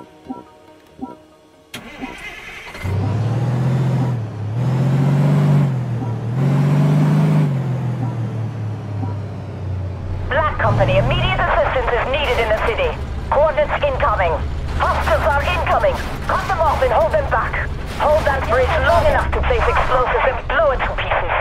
Black Company, immediate assistance is needed in the city. Coordinates incoming. Hostiles are incoming. Cut them off and hold them back. Hold that bridge long enough to place explosives and blow it to pieces.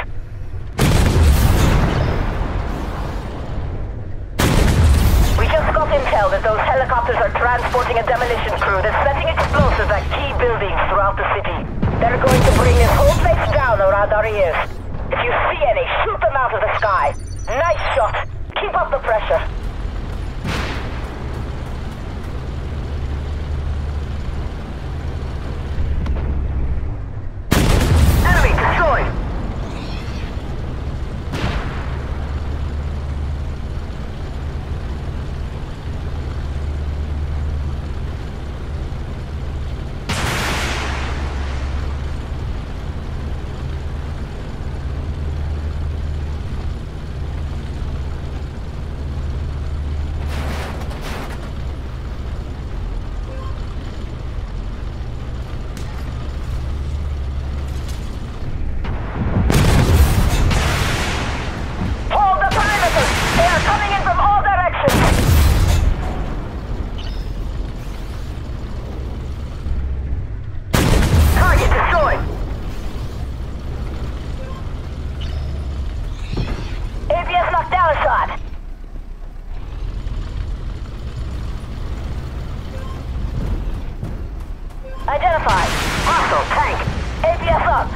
We just got intel that those helicopters are transporting a demolition crew that's setting explosives at key buildings throughout the city. They're going to bring this whole place down around our ears. If you see any, shoot them out of the sky. Nice shot. Keep up the pressure. Enemy destroyed. Identified. Hostile tank. APS up.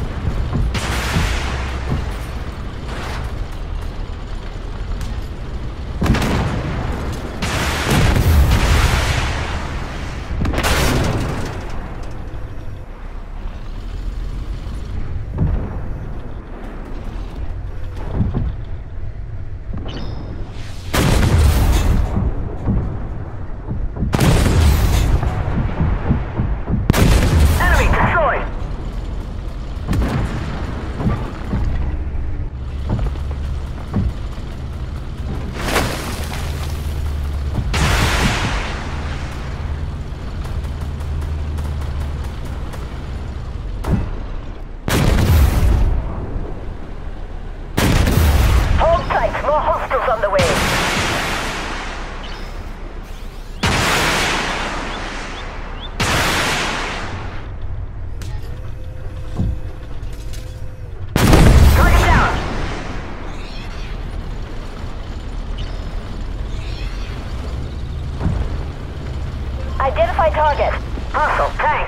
More hostiles on the way. Target down. Identify target. Hostile tank.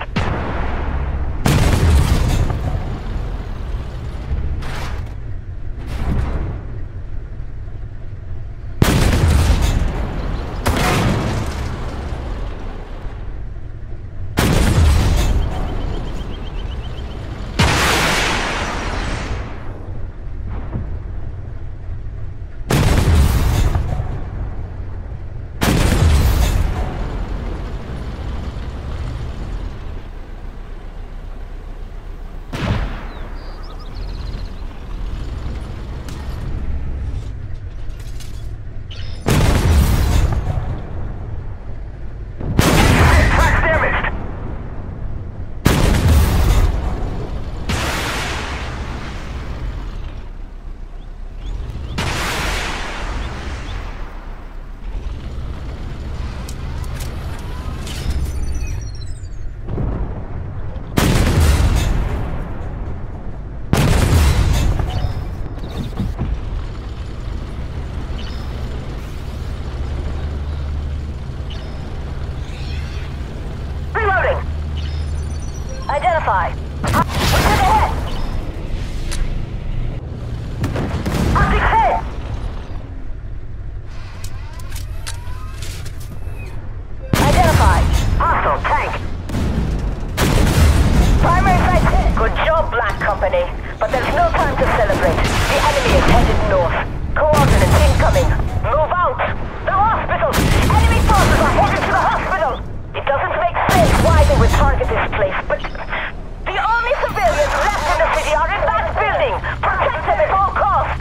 Identify. What's in the head? Optic head. Identify. Hostile tank. Primary site hit. Good job, Black Company. But there's no time to celebrate. The enemy is headed north. Coordinates incoming. Move out. The hospital. Enemy forces are headed to the hospital. It doesn't make sense why they would target this place, but the only civilians left in the city are in that building. Protect them at all costs.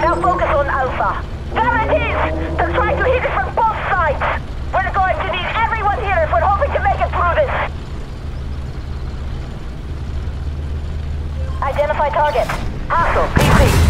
Now focus on Alpha. There it is! They're trying to hit it from both sides! We're going to need everyone here if we're hoping to make it through this! Identify target. Hostile, PC.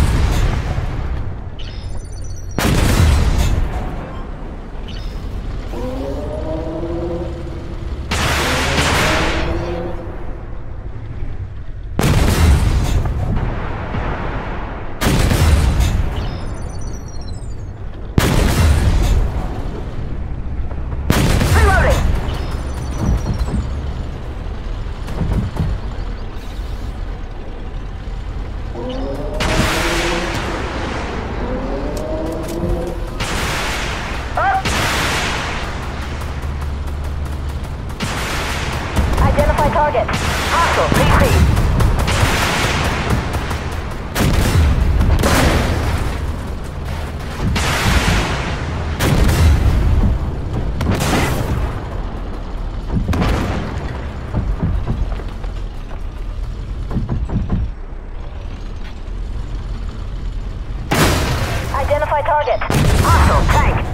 Target. Hostile, PC. Identify target. Hostile, tank.